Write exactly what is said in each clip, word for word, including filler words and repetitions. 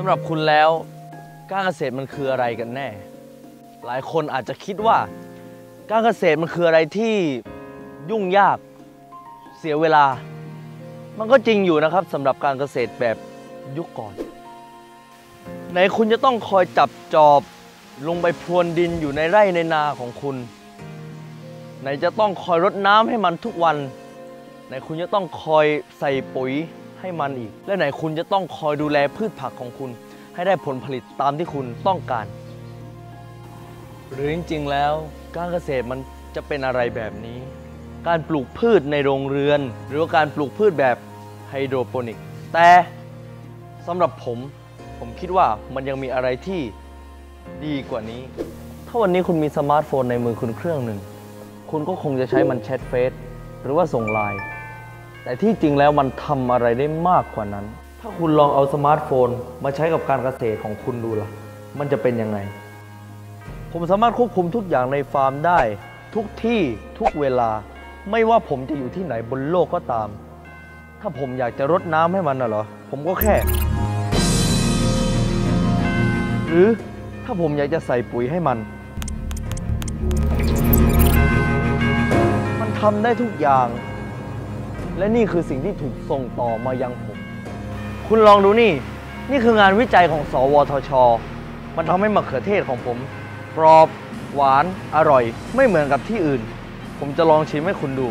ำหรับคุณแล้วการเกษตรมันคืออะไรกันแน่หลายคนอาจจะคิดว่าการเกษตรมันคืออะไรที่ยุ่งยากเสียเวลามันก็จริงอยู่นะครับสำหรับการเกษตรแบบยุคก่อนไหนคุณจะต้องคอยจับจอบลงไปพรวนดินอยู่ในไร่ในนาของคุณไหนจะต้องคอยรดน้ำให้มันทุกวันไหนคุณจะต้องคอยใส่ปุ๋ยให้มันอีกและไหนคุณจะต้องคอยดูแลพืชผักของคุณให้ได้ผลผลิตตามที่คุณต้องการหรือจริงๆแล้วการเกษตรมันจะเป็นอะไรแบบนี้การปลูกพืชในโรงเรือนหรือว่าการปลูกพืชแบบไฮโดรโปนิกแต่สำหรับผมผมคิดว่ามันยังมีอะไรที่ดีกว่านี้ถ้าวันนี้คุณมีสมาร์ทโฟนในมือคุณเครื่องหนึ่งคุณก็คงจะใช้มันแชทเฟซหรือว่าส่งไลน์แต่ที่จริงแล้วมันทำอะไรได้มากกว่านั้นถ้าคุณลองเอาสมาร์ทโฟนมาใช้กับการเกษตรของคุณดูล่ะมันจะเป็นยังไงผมสามารถควบคุมทุกอย่างในฟาร์มได้ทุกที่ทุกเวลาไม่ว่าผมจะอยู่ที่ไหนบนโลกก็ตามถ้าผมอยากจะรดน้ำให้มันน่ะเหรอผมก็แค่หรือถ้าผมอยากจะใส่ปุ๋ยให้มันมันทำได้ทุกอย่างและนี่คือสิ่งที่ถูกส่งต่อมายังผมคุณลองดูนี่นี่คืองานวิจัยของสวทช.มันทำให้มะเขือเทศของผมกรอบหวานอร่อยไม่เหมือนกับที่อื่นผมจะลองชิมให้คุณดู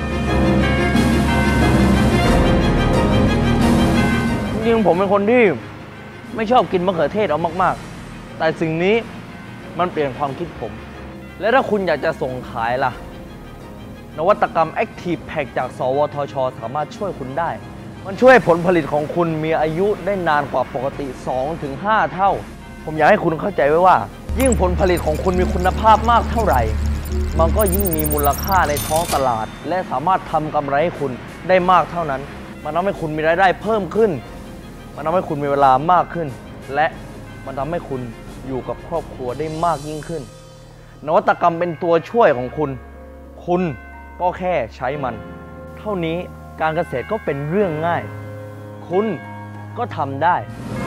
จริงๆผมเป็นคนที่ไม่ชอบกินมะเขือเทศเอามากๆแต่สิ่งนี้มันเปลี่ยนความคิดผมและถ้าคุณอยากจะส่งขายล่ะนวัตกรรม Active Pack จากสวทช.สามารถช่วยคุณได้มันช่วยผลผลิตของคุณมีอายุได้นานกว่าปกติ สองถึงห้า เท่าผมอยากให้คุณเข้าใจไว้ว่ายิ่งผลผลิตของคุณมีคุณภาพมากเท่าไหร่มันก็ยิ่งมีมูลค่าในท้องตลาดและสามารถทำกำไรให้คุณได้มากเท่านั้นมันทำให้คุณมีรายได้เพิ่มขึ้นมันทำให้คุณมีเวลามากขึ้นและมันทำให้คุณอยู่กับครอบครัวได้มากยิ่งขึ้นนวัตกรรมเป็นตัวช่วยของคุณคุณก็แค่ใช้มันเท่านี้การเกษตรก็เป็นเรื่องง่ายคุณก็ทำได้